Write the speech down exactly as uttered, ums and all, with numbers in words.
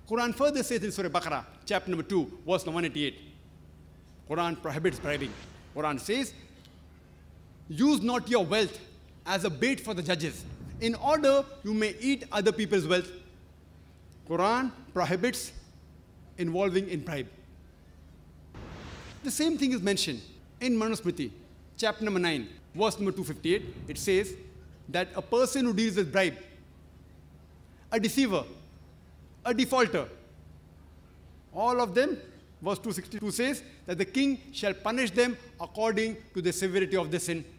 Quran further says in Surah Baqarah, chapter number two, verse number one eighty-eight. Quran prohibits bribing. Quran says, use not your wealth as a bait for the judges, in order you may eat other people's wealth. Quran prohibits involving in bribe. The same thing is mentioned in Manusmriti, chapter number nine, verse number two fifty-eight. It says that a person who deals with bribe, a deceiver, a defaulter, all of them, verse two sixty-two says that the king shall punish them according to the severity of the sin.